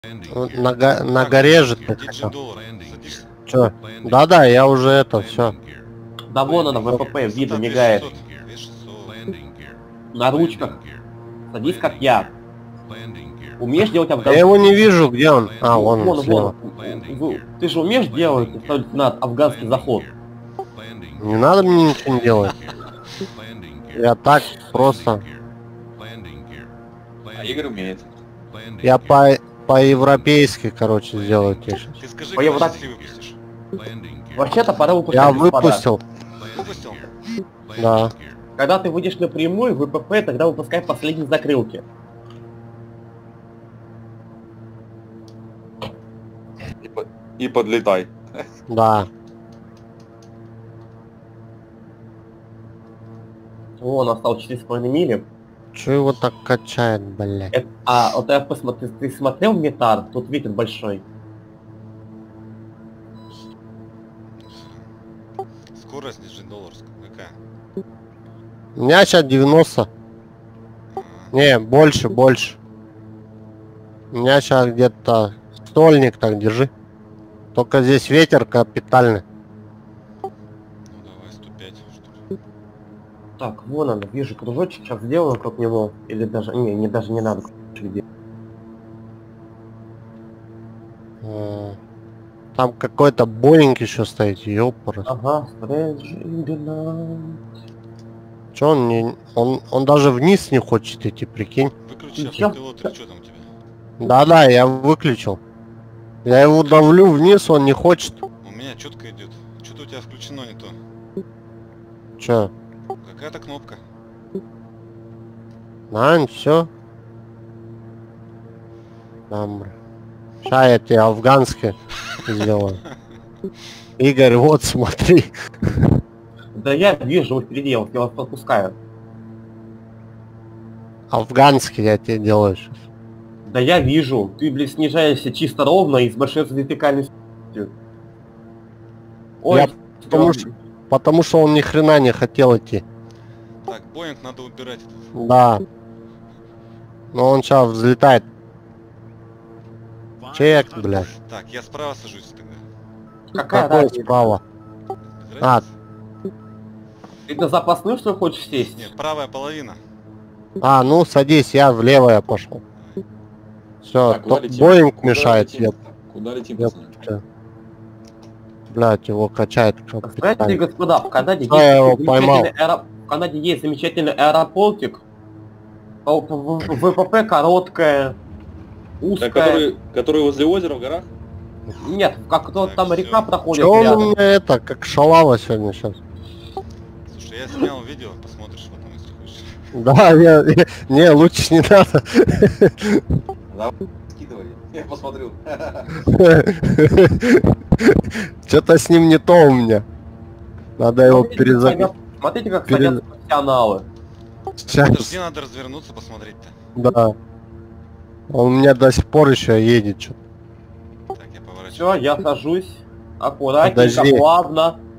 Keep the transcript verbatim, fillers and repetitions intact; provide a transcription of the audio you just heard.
На, го на горе же ты хотел. Чё? Да-да, я уже это, все. Да вон она, ВПП, видно, мигает. На ручках. Садись, как я. Умеешь делать афганский? Я его не вижу, где он? А, Ну, вон он, вон, слева. вон. Ты же умеешь делать, лейтенант, афганский заход? Не надо мне ничего не делать. Я так просто. А Игорь умеет. Я по по-европейски, короче, сделаю тебе сейчас. Ты скажи, По когда евро- ты выпустишь. Вообще-то пора выпускать, Я господа. выпустил. Выпустил? Да. Когда ты выйдешь напрямую, ВПП, тогда выпускай последние закрылки. И, по- и подлетай. Да. Вон, осталось четыре с половиной мили. Че его так качает, блядь? Это- а, вот я посмотрел, ты смотрел метар? Тут ветер большой. Скорость ниже долларская. Какая? У меня сейчас девяносто. Не, больше, больше. У меня сейчас где-то стольник, так держи. Только здесь ветер капитальный. Ну давай сто пять, что ли. Так, вон она, вижу кружочек, сейчас сделаю вокруг него. Или даже, не, не даже не надо кружочек делать. М, Там какой-то Боинг еще стоит, ёпарас. Ага, Стрэнджи. Че он не... Он, он даже вниз не хочет идти, прикинь. Выключи Чё? автопилот или что там у тебя? Да-да, я выключил. Я его давлю вниз, он не хочет. У меня четко идет. Что-то у тебя включено не то. Че? Какая-то кнопка. А, все. Сейчас я тебе афганский сделаю. Игорь, вот смотри. Да я вижу, вы впереди, я вас- я вас подпускаю. Афганский я тебе делаю сейчас. Да я вижу, ты, блин, снижаешься чисто ровно и с большой вертикальной скоростью. Ой, Я потому что, потому что он ни хрена не хотел идти. Так, Боинг надо убирать. этот. Да. Но он сейчас взлетает. Чек, блядь. Так, я справа сажусь тогда. какая Какой разница? справа? Без А, разницы. Ты на запасную, что ли, хочешь сесть? Нет, правая половина. а, ну садись, я влево я пошел. Все, Так, куда летим? Боинг Куда мешает. летим? Еп, Куда летим, еп, пацаны? чё. Блядь, его качает. Знаете ли, господа, в Канаде, Да, я его есть поймал. замечательный аэро- в Канаде есть замечательный аэропортик. По- по- в- ВПП короткая, Да, узкая. который, который возле озера в горах? Нет, как то Так, там всё. река проходит Че он у рядом. меня это, как шалава сегодня сейчас? Слушай, я снял видео, посмотришь потом, если хочешь. Да, я, я- не, лучше не надо. Да, скидывали. Я посмотрю. Что-то с ним не то у меня. Надо его Смотрите, как перезаписать. садят- Смотрите, как перез- садятся профессионалы. Подожди, надо развернуться, посмотреть-то. Да. Он у меня до сих пор еще едет. Что. Так, я поворачиваю. Все, я сажусь. Аккуратненько, Подожди. плавно.